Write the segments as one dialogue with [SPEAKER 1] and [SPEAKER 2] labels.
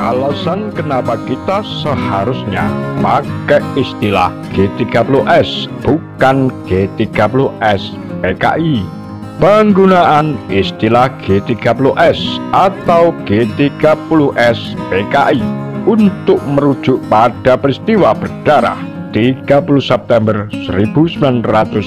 [SPEAKER 1] alasan kenapa kita seharusnya pakai istilah G30S bukan G30S PKI. Penggunaan istilah G30S atau G30S PKI untuk merujuk pada peristiwa berdarah 30 September 1965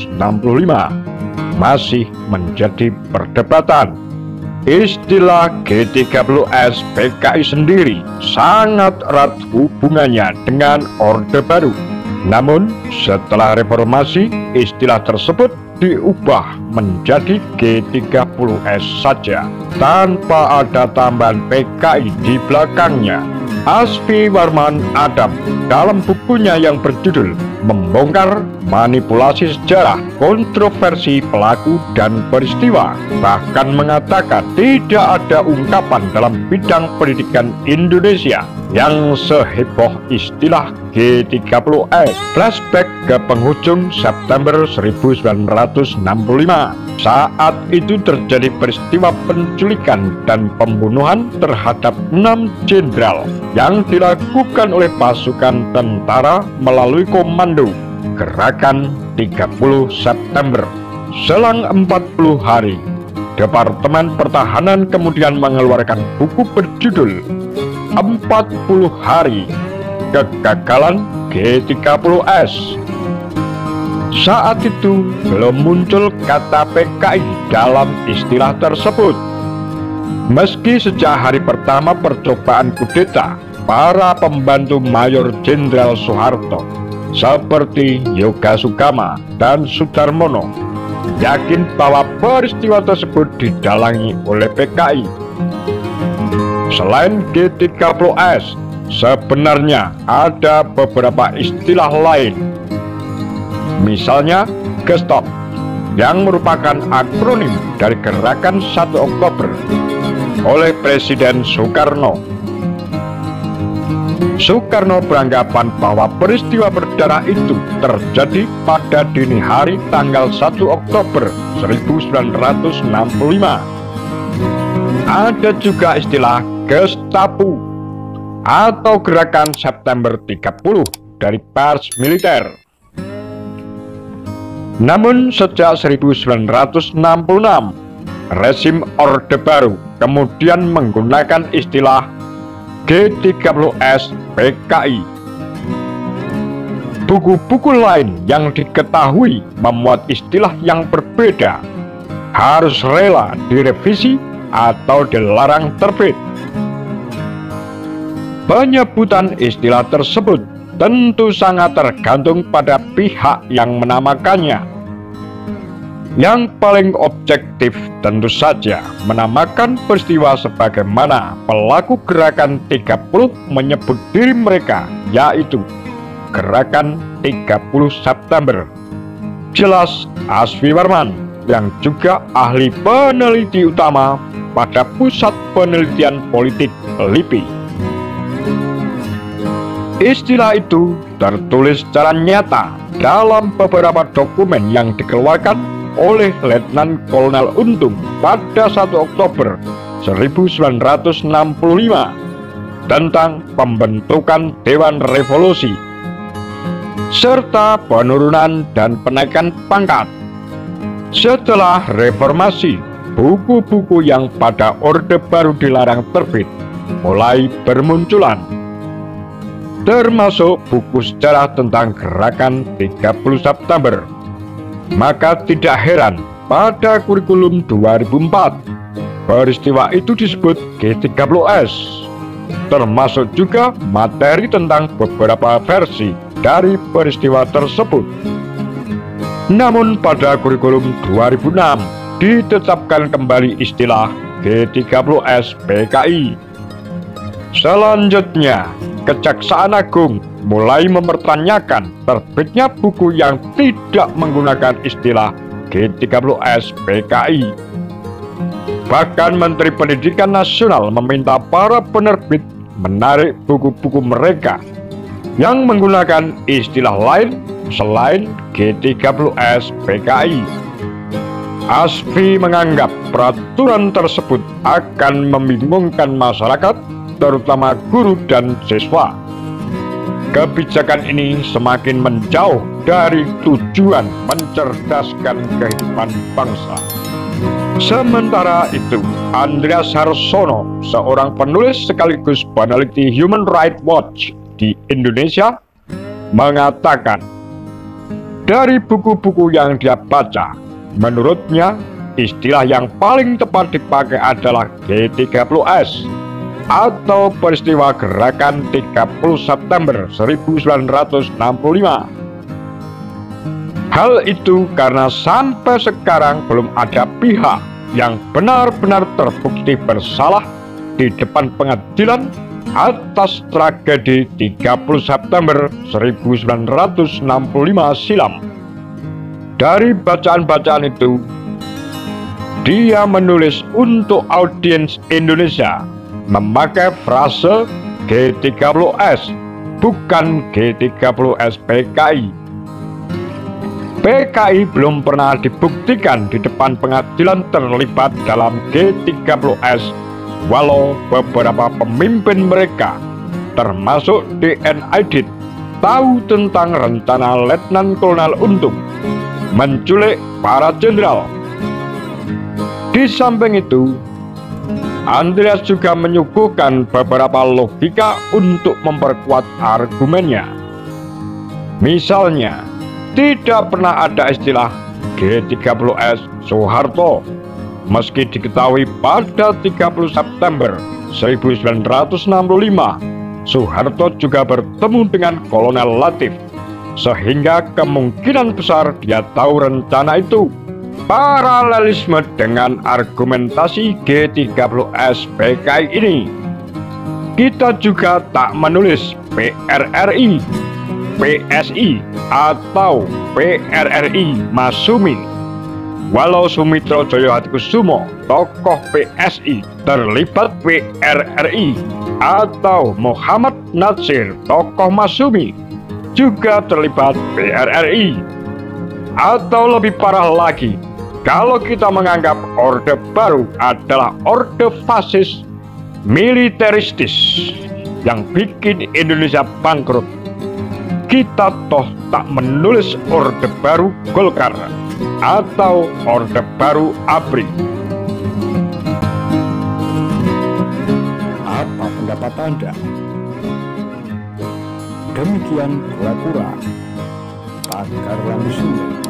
[SPEAKER 1] masih menjadi perdebatan. Istilah G30S PKI sendiri sangat erat hubungannya dengan Orde Baru. Namun setelah reformasi, istilah tersebut diubah menjadi G30S saja tanpa ada tambahan PKI di belakangnya. Asfi Warman Adam dalam bukunya yang berjudul Membongkar Manipulasi Sejarah, Kontroversi Pelaku dan Peristiwa bahkan mengatakan tidak ada ungkapan dalam bidang pendidikan Indonesia yang seheboh istilah G30S. Flashback ke penghujung September 1965. Saat itu terjadi peristiwa penculikan dan pembunuhan terhadap 6 jenderal yang dilakukan oleh pasukan tentara melalui komando Gerakan 30 September. Selang 40 hari, Departemen Pertahanan kemudian mengeluarkan buku berjudul 40 Hari Kegagalan G30S. Saat itu belum muncul kata PKI dalam istilah tersebut. Meski sejak hari pertama percobaan kudeta, para pembantu Mayor Jenderal Soeharto seperti Yoga Sukama dan Sudarmono yakin bahwa peristiwa tersebut didalangi oleh PKI. Selain G30S, sebenarnya ada beberapa istilah lain. Misalnya GESTOP yang merupakan akronim dari Gerakan 1 Oktober oleh Presiden Soekarno. Soekarno beranggapan bahwa peristiwa berdarah itu terjadi pada dini hari tanggal 1 Oktober 1965. Ada juga istilah Gestapu atau Gerakan September 30 dari pers militer. Namun sejak 1966, rezim Orde Baru kemudian menggunakan istilah G30S PKI. Buku-buku lain yang diketahui memuat istilah yang berbeda harus rela direvisi atau dilarang terbit. Penyebutan istilah tersebut tentu sangat tergantung pada pihak yang menamakannya. Yang paling objektif tentu saja menamakan peristiwa sebagaimana pelaku Gerakan 30 menyebut diri mereka, yaitu Gerakan 30 September. Jelas Asfi Warman yang juga ahli peneliti utama pada Pusat Penelitian Politik LIPI. Istilah itu tertulis secara nyata dalam beberapa dokumen yang dikeluarkan oleh Letnan Kolonel Untung pada 1 Oktober 1965 tentang pembentukan Dewan Revolusi serta penurunan dan penaikan pangkat. Setelah reformasi, buku-buku yang pada Orde Baru dilarang terbit mulai bermunculan, termasuk buku sejarah tentang Gerakan 30 September. Maka tidak heran pada kurikulum 2004 peristiwa itu disebut G30S, termasuk juga materi tentang beberapa versi dari peristiwa tersebut. Namun pada kurikulum 2006 ditetapkan kembali istilah G30S PKI. Selanjutnya, Kejaksaan Agung mulai mempertanyakan terbitnya buku yang tidak menggunakan istilah G30S PKI. Bahkan Menteri Pendidikan Nasional meminta para penerbit menarik buku-buku mereka yang menggunakan istilah lain selain G30S PKI. Asfi menganggap peraturan tersebut akan membingungkan masyarakat terutama guru dan siswa. Kebijakan ini semakin menjauh dari tujuan mencerdaskan kehidupan bangsa. Sementara itu, Andreas Harsono, seorang penulis sekaligus peneliti Human Rights Watch di Indonesia, mengatakan, dari buku-buku yang dia baca, menurutnya istilah yang paling tepat dipakai adalah G30S atau peristiwa gerakan 30 September 1965. Hal itu karena sampai sekarang belum ada pihak yang benar-benar terbukti bersalah di depan pengadilan atas tragedi 30 September 1965 silam. Dari bacaan-bacaan itu, dia menulis untuk audiens Indonesia memakai frase G30S, bukan G30S PKI. PKI belum pernah dibuktikan di depan pengadilan terlibat dalam G30S, walau beberapa pemimpin mereka, termasuk DN Aidit, tahu tentang rencana Letnan Kolonel Untung menculik para jenderal. Di samping itu, Andreas juga menyuguhkan beberapa logika untuk memperkuat argumennya. Misalnya, tidak pernah ada istilah G30S Soeharto, meski diketahui pada 30 September 1965, Soeharto juga bertemu dengan Kolonel Latif, sehingga kemungkinan besar dia tahu rencana itu. Paralelisme dengan argumentasi G30S PKI ini, kita juga tak menulis PRRI, PSI, atau PRRI Masumi. Walau Sumitro Joyohadikusumo, tokoh PSI, terlibat PRRI, atau Muhammad Natsir, tokoh Masumi, juga terlibat PRRI. Atau lebih parah lagi, kalau kita menganggap Orde Baru adalah orde fasis militeristis yang bikin Indonesia bangkrut, kita toh tak menulis Orde Baru Golkar atau Orde Baru ABRI.
[SPEAKER 2] Apa pendapat Anda? Demikian kura-kura Pakar Langsung.